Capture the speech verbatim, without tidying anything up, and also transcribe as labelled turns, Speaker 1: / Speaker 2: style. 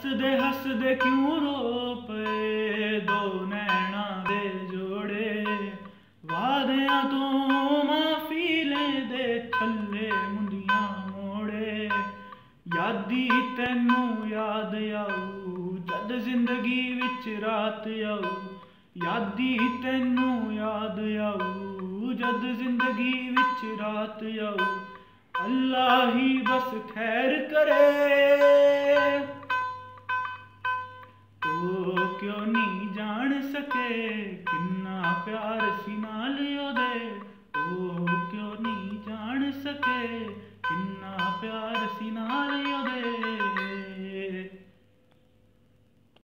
Speaker 1: हसदे हसदे क्यों रो पे दो नैना दे जोड़े, वादियां तो माफी लेंदे छल्ले मुंदियां मोड़े। यादी तैनू याद आऊ जद जिंदगी विच रात आऊ, यादी तैनू याद आऊ जद जिंदगी विच रात आऊ। अल्लाह ही बस खैर करे, ओ क्यों नहीं जान सके किन्ना प्यार सी नाल ओदे। ओ क्यों नहीं जान सके किन्ना प्यार सी नाल ओदे।